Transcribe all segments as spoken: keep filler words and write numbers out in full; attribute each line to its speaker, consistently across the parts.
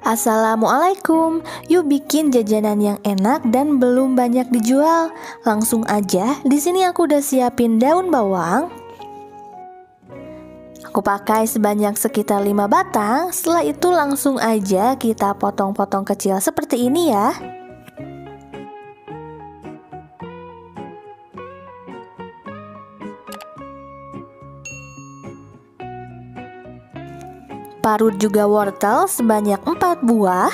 Speaker 1: Assalamualaikum, yuk bikin jajanan yang enak dan belum banyak dijual. Langsung aja, di sini aku udah siapin daun bawang. Aku pakai sebanyak sekitar lima batang. Setelah itu langsung aja kita potong-potong kecil seperti ini ya. Parut juga wortel sebanyak empat buah.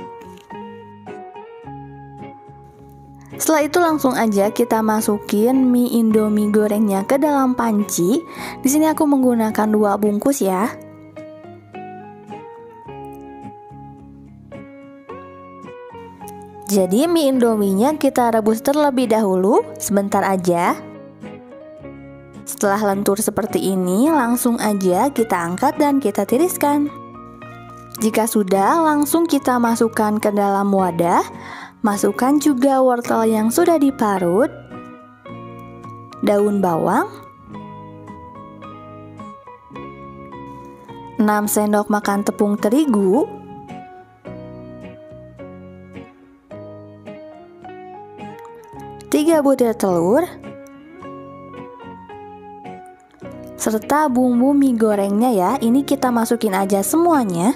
Speaker 1: Setelah itu langsung aja kita masukin mie Indomie gorengnya ke dalam panci. Di sini aku menggunakan dua bungkus ya. Jadi mie Indominya kita rebus terlebih dahulu, sebentar aja. Setelah lentur seperti ini, langsung aja kita angkat dan kita tiriskan. Jika sudah, langsung kita masukkan ke dalam wadah. Masukkan juga wortel yang sudah diparut, daun bawang, enam sendok makan tepung terigu, tiga butir telur, serta bumbu mie gorengnya ya. Ini kita masukin aja semuanya.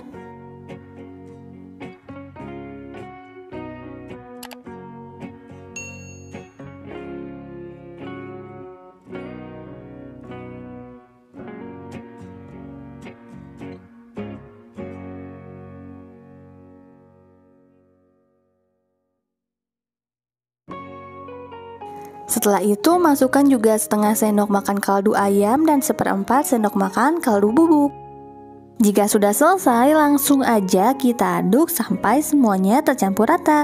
Speaker 1: Setelah itu masukkan juga setengah sendok makan kaldu ayam dan seperempat sendok makan kaldu bubuk. Jika sudah selesai, langsung aja kita aduk sampai semuanya tercampur rata.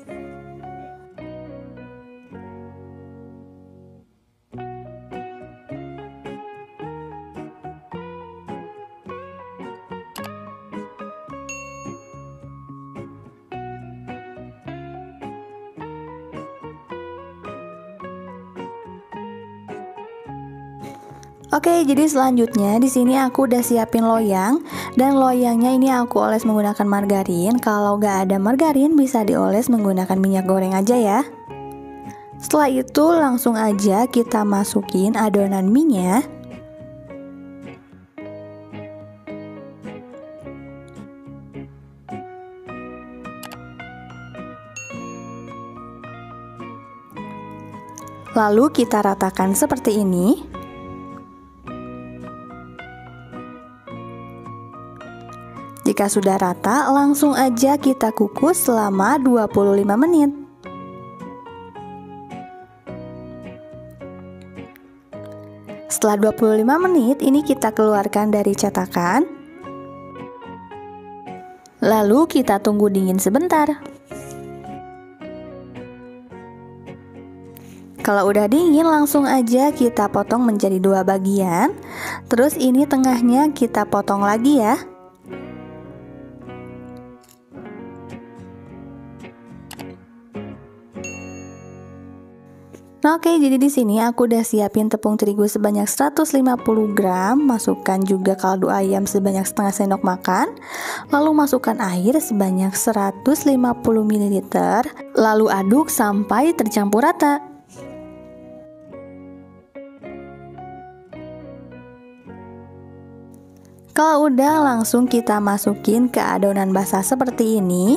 Speaker 1: Oke, jadi selanjutnya di sini aku udah siapin loyang, dan loyangnya ini aku oles menggunakan margarin. Kalau nggak ada margarin bisa dioles menggunakan minyak goreng aja ya. Setelah itu langsung aja kita masukin adonan mie-nya. Lalu kita ratakan seperti ini. Jika sudah rata, langsung aja kita kukus selama dua puluh lima menit. Setelah dua puluh lima menit, ini kita keluarkan dari cetakan. Lalu kita tunggu dingin sebentar. Kalau udah dingin, langsung aja kita potong menjadi dua bagian. Terus ini tengahnya kita potong lagi ya. Nah, oke, jadi di sini aku udah siapin tepung terigu sebanyak seratus lima puluh gram, masukkan juga kaldu ayam sebanyak setengah sendok makan, lalu masukkan air sebanyak seratus lima puluh mililiter, lalu aduk sampai tercampur rata. Kalau udah, langsung kita masukin ke adonan basah seperti ini.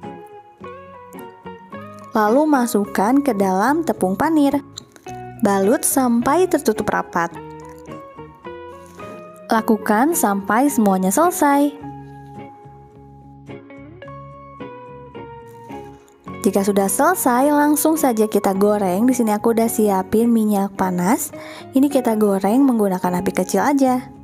Speaker 1: Lalu masukkan ke dalam tepung panir. Balut sampai tertutup rapat. Lakukan sampai semuanya selesai. Jika sudah selesai, langsung saja kita goreng. Di sini aku udah siapin minyak panas. Ini kita goreng menggunakan api kecil aja.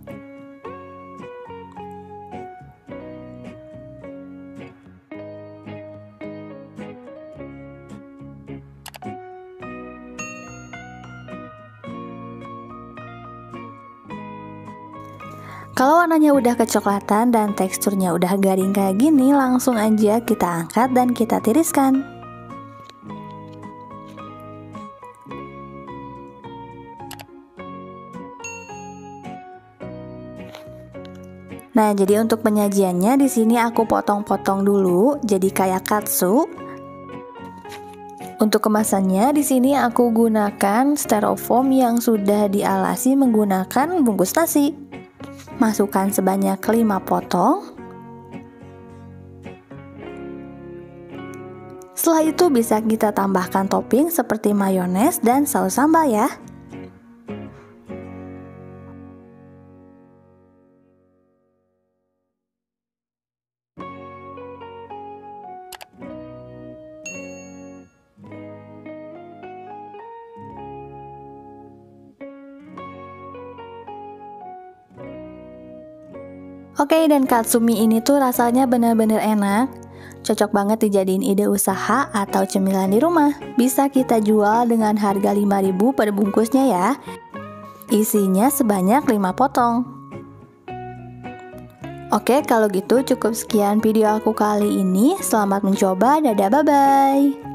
Speaker 1: Kalau warnanya udah kecoklatan dan teksturnya udah garing kayak gini, langsung aja kita angkat dan kita tiriskan. Nah, jadi untuk penyajiannya di sini aku potong-potong dulu jadi kayak katsu. Untuk kemasannya di sini aku gunakan styrofoam yang sudah dialasi menggunakan bungkus nasi. Masukkan sebanyak lima potong. Setelah itu bisa kita tambahkan topping seperti mayones dan saus sambal ya. Oke, dan katsumi ini tuh rasanya benar-benar enak. Cocok banget dijadiin ide usaha atau cemilan di rumah. Bisa kita jual dengan harga lima ribu per bungkusnya ya. Isinya sebanyak lima potong. Oke, kalau gitu cukup sekian video aku kali ini. Selamat mencoba, dadah, bye-bye.